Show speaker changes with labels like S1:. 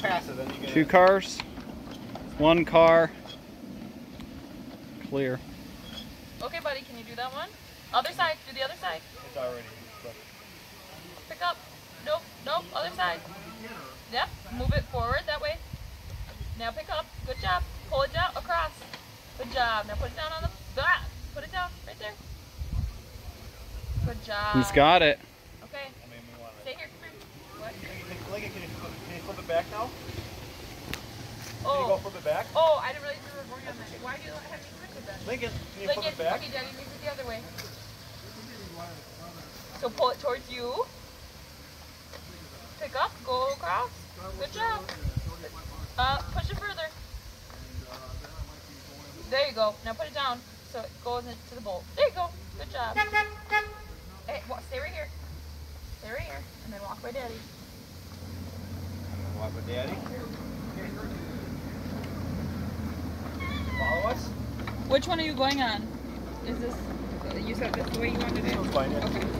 S1: pass it, then you can...
S2: 2 cars. 1 car. Clear.
S3: Okay, buddy, can you do that one? Other side, do the other side.
S1: It's already...
S3: Pick up. Nope, nope, other side. Yep, move it forward that way. Now pick up. Good job. Pull it down across. Good job. Now put it down on the back. Put it down right there. Good job.
S2: He's got it.
S3: Okay. Stay here. Come here. What?
S1: Lincoln, can you flip it back now?
S3: Oh.
S1: Can you go flip it back?
S3: Oh, I didn't realize you were going on that. Why do you have me switch it then?
S1: Lincoln, can you
S3: Lincoln,
S1: flip it back?
S3: okay, Daddy, move it the other way. So pull it towards you. Pick up, go across. Good job. Push it further. There you go. Now put it down so it goes into the bowl. There you go. Good job. Hey, stay right here. Stay right here. And then walk by Daddy.
S1: Walk with Daddy. Follow us.
S3: Which one are you going on? Is this, you said this the way you wanted it?
S1: Let's find it.
S3: Okay.